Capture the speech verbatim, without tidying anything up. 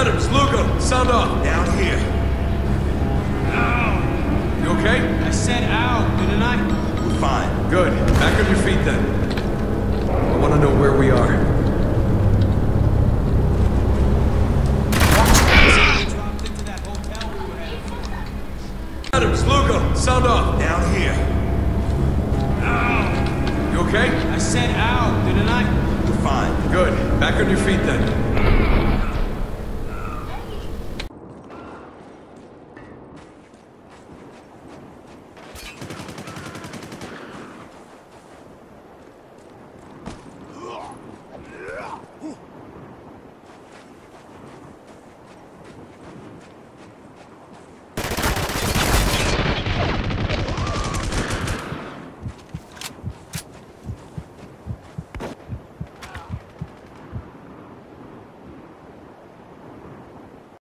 Adams, Lugo, sound off. Down here. Ow. You okay? I said ow, didn't I? We're fine. Good. Back on your feet then. I want to know where we are. Dropped into that hotel we were at. Adams, Lugo, sound off. Down here. Ow. You okay? I said ow, didn't I? We're fine. Good. Back on your feet then.